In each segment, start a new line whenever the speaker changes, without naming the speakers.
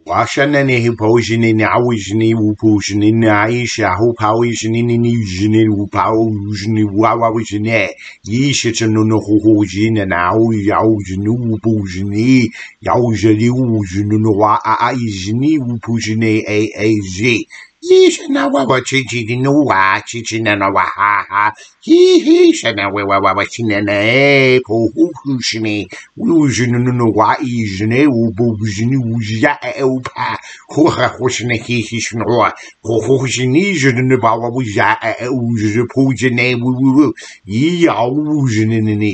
Washanani Hiposhini Nawishni Wupushini Naisha Hopawishini Nijini Wupaushini Wawishine Yishitanu Hojin and Au Yaujinu Wupushini Yaujali Ujinu Aijini Wupushine AAG. Yishana Wawa Chichi no Wa Chichina Waha He Shana Wawa Chinene Pohushini Ujinu Wa Ijine Wubujini Uja Elpa Hoshine Hishnoa Hoshini Junabawa Uja Uja Pujine Woo Ye Aujini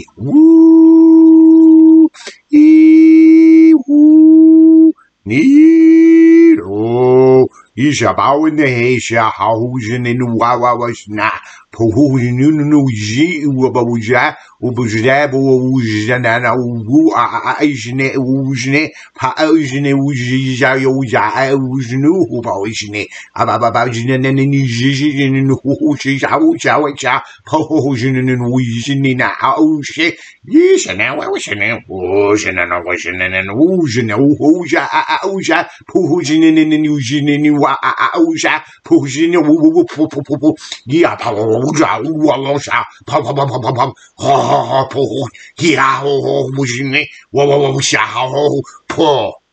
Woo E Woo Ni Oh Ishabao in the Haysha, Hausen in Wawashna, Pohunu Ji, Ubabuja, Ubujab, Ujanana, Ujne, Ujne, Paujne, Uja, Ujnu, Ubawishne, Ababajin and Nijin, Hushi, Haucha, Pohojin and Ujinina, Aushe, Yishana, Ocean and Ocean and Ujan, Uja, Uja, Pohojin and Ujin. Ausha, Pushing Ya Pauja, Walosha, Papa, Ha, Poh, Yao, Wishing, Wawasha, Po.